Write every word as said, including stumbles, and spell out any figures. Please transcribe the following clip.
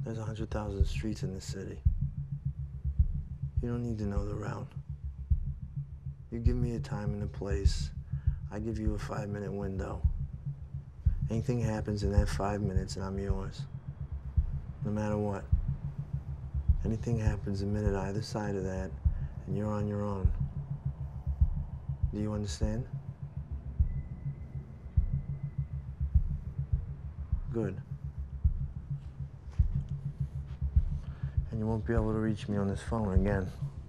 There's a hundred thousand streets in this city. You don't need to know the route. You give me a time and a place, I give you a five-minute window. Anything happens in that five minutes and I'm yours. No matter what. Anything happens a minute either side of that and you're on your own. Do you understand? Good. And you won't be able to reach me on this phone again.